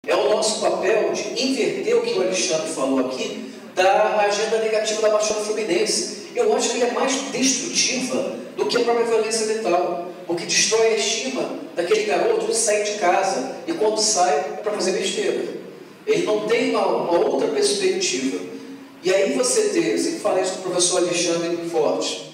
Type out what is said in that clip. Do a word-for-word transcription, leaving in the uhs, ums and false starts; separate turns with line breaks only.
É o nosso papel de inverter o que o Alexandre falou aqui, da agenda negativa da Baixada Fluminense. Eu acho que ele é mais destrutiva do que a própria violência letal, porque destrói a estima daquele garoto de sair de casa e quando sai é para fazer besteira. Ele não tem uma, uma outra perspectiva. E aí você ter, eu sempre falei isso com o professor Alexandre Forte,